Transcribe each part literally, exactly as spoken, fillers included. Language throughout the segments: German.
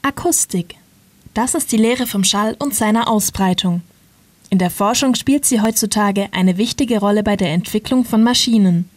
Akustik. Das ist die Lehre vom Schall und seiner Ausbreitung. In der Forschung spielt sie heutzutage eine wichtige Rolle bei der Entwicklung von Maschinen.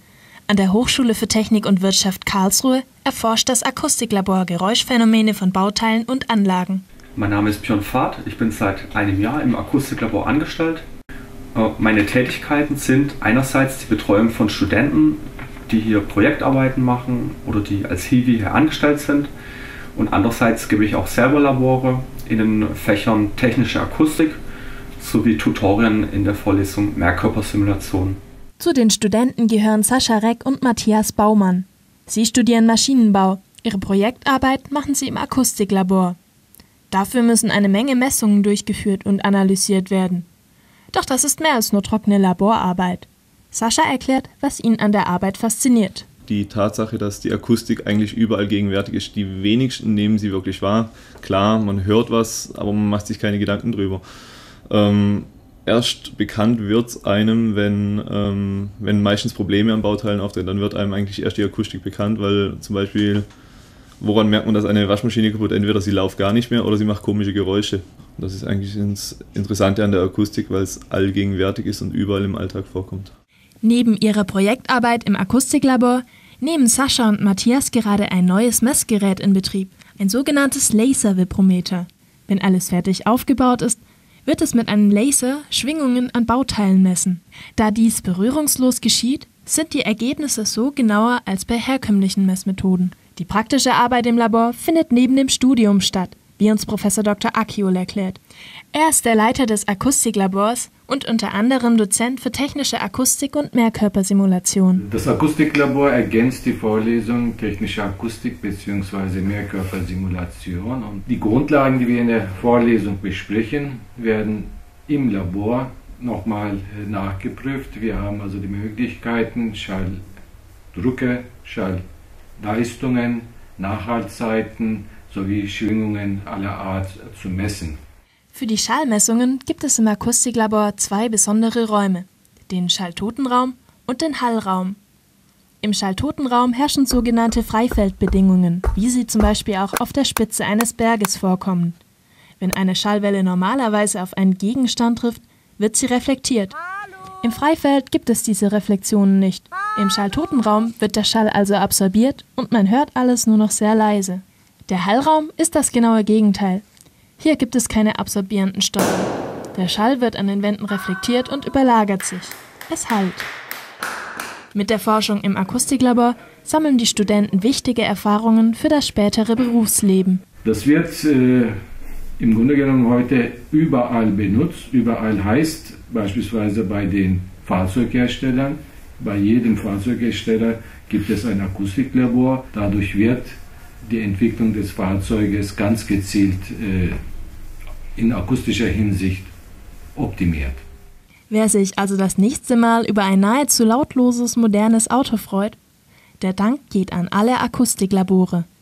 An der Hochschule für Technik und Wirtschaft Karlsruhe erforscht das Akustiklabor Geräuschphänomene von Bauteilen und Anlagen. Mein Name ist Björn Fahrt, ich bin seit einem Jahr im Akustiklabor angestellt. Meine Tätigkeiten sind einerseits die Betreuung von Studenten, die hier Projektarbeiten machen oder die als Hiwi hier angestellt sind. Und andererseits gebe ich auch selber Labore in den Fächern Technische Akustik sowie Tutorien in der Vorlesung Mehrkörpersimulation. Zu den Studenten gehören Sascha Reck und Matthias Baumann. Sie studieren Maschinenbau. Ihre Projektarbeit machen sie im Akustiklabor. Dafür müssen eine Menge Messungen durchgeführt und analysiert werden. Doch das ist mehr als nur trockene Laborarbeit. Sascha erklärt, was ihn an der Arbeit fasziniert. Die Tatsache, dass die Akustik eigentlich überall gegenwärtig ist, die wenigsten nehmen sie wirklich wahr. Klar, man hört was, aber man macht sich keine Gedanken drüber. Ähm, erst bekannt wird es einem, wenn, ähm, wenn meistens Probleme an Bauteilen auftreten, dann wird einem eigentlich erst die Akustik bekannt, weil zum Beispiel, woran merkt man, dass eine Waschmaschine kaputt ist? Entweder sie läuft gar nicht mehr oder sie macht komische Geräusche. Das ist eigentlich das Interessante an der Akustik, weil es allgegenwärtig ist und überall im Alltag vorkommt. Neben ihrer Projektarbeit im Akustiklabor nehmen Sascha und Matthias gerade ein neues Messgerät in Betrieb, ein sogenanntes Laservibrometer. Wenn alles fertig aufgebaut ist, wird es mit einem Laser Schwingungen an Bauteilen messen. Da dies berührungslos geschieht, sind die Ergebnisse so genauer als bei herkömmlichen Messmethoden. Die praktische Arbeit im Labor findet neben dem Studium statt, wie uns Professor Doktor Akiol erklärt. Er ist der Leiter des Akustiklabors und unter anderem Dozent für technische Akustik und Mehrkörpersimulation. Das Akustiklabor ergänzt die Vorlesung Technische Akustik bzw. Mehrkörpersimulation. Und die Grundlagen, die wir in der Vorlesung besprechen, werden im Labor nochmal nachgeprüft. Wir haben also die Möglichkeiten, Schalldrücke, Schallleistungen, Nachhaltzeiten sowie Schwingungen aller Art zu messen. Für die Schallmessungen gibt es im Akustiklabor zwei besondere Räume, den Schalltotenraum und den Hallraum. Im Schalltotenraum herrschen sogenannte Freifeldbedingungen, wie sie zum Beispiel auch auf der Spitze eines Berges vorkommen. Wenn eine Schallwelle normalerweise auf einen Gegenstand trifft, wird sie reflektiert. Im Freifeld gibt es diese Reflexionen nicht. Im Schalltotenraum wird der Schall also absorbiert und man hört alles nur noch sehr leise. Der Hallraum ist das genaue Gegenteil. Hier gibt es keine absorbierenden Stoffe. Der Schall wird an den Wänden reflektiert und überlagert sich. Es hallt. Mit der Forschung im Akustiklabor sammeln die Studenten wichtige Erfahrungen für das spätere Berufsleben. Das wird äh, im Grunde genommen heute überall benutzt. Überall heißt beispielsweise bei den Fahrzeugherstellern. Bei jedem Fahrzeughersteller gibt es ein Akustiklabor. Dadurch wird die Entwicklung des Fahrzeuges ganz gezielt äh, in akustischer Hinsicht optimiert. Wer sich also das nächste Mal über ein nahezu lautloses modernes Auto freut, der Dank geht an alle Akustiklabore.